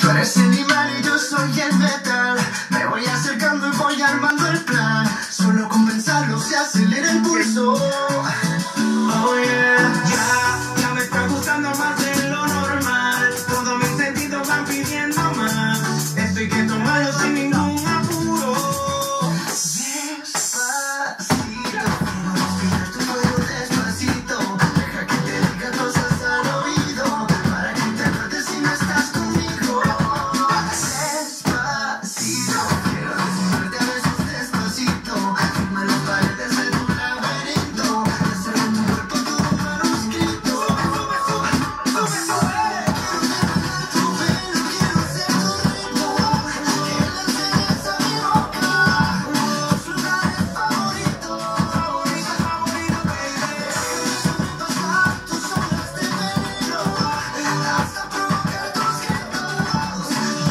Tú eres el imán y yo soy el metal. Me voy acercando y voy armando el plan. Solo con pensarlo se acelera el pulso. Oh yeah. Ya me está gustando más de lo normal. Todos mis sentidos van pidiendo más. Esto hay que tomarlo sin ningún apuro. Despacito, quiero respirar tu cuello despacito. Deja que te diga cosas al oído, para que te acuerdes si no estás conmigo. Despacito, quiero desnudarte a besos despacito. Firma las paredes de tu laberinto, hacer en tu cuerpo todo un manuscrito. Sube, sube, sube. Tu pelo, quiero ser tu ritmo, que le enseñes a mi boca los lugares favoritos, favorito, favorito, baby. Pasar tus olas de veneno hasta provocar tus gritos.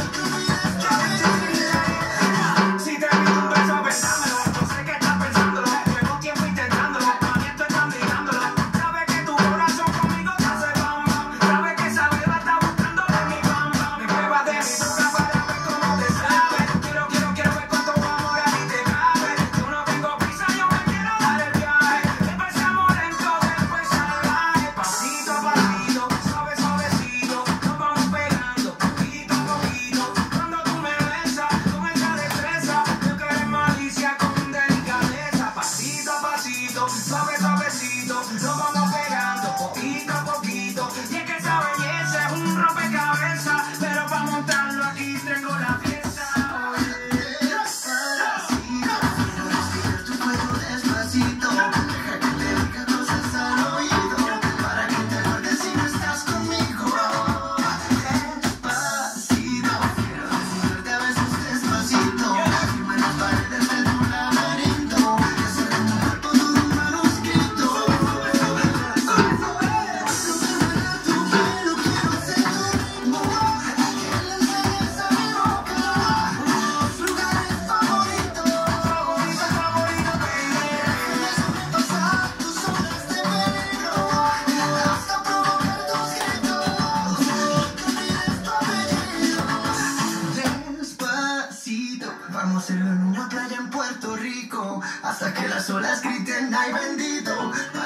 Si te pido un beso, besámelo. Yo sé que estás pensándolo. Llevo tiempo intentándolo. Caliento están mirándolo. Sabes que tu corazón conmigo te hace bam bam. Sabes que esa beba está buscando de mi bam bam. Me pruebas de mi boca para ver cómo te sabe. Quiero ver cuánto amor a ti te cabe. Yo no tengo prisa, yo me quiero dar el viaje. Empezamos lento, después salvaje. Pasito a pasito, suave, suavecito. Nos vamos pegando, poquito a poquito. Cuando tú me besas, con esa destreza, yo que eres malicia con delicadeza. Pasito a pasito, suave, suavecito. Nos vamos pegando, poquito a poquito. Y es que esa belleza es un rompecabezas, pero para montarlo aquí tengo la pieza. Despacito, quiero respirar tu cuello despacito. Deja que te diga cosas al oído, para que te acuerdes si no estás conmigo. Despacito, quiero desnudarte a besos despacito. Firma las paredes de tu laberinto, hacer en tu cuerpo todo un manuscrito. Tu pelo, quiero ser tu ritmo, que le enseñes a mi boca los lugares favoritos, favorito, favorito, baby. Déjame sobrepasar tus olas de veneno hasta provocar tus gritos, que olvides tu apellido. Despacito, vamos a hacerlo en una playa en Puerto Rico, hasta que las olas griten ay bendito.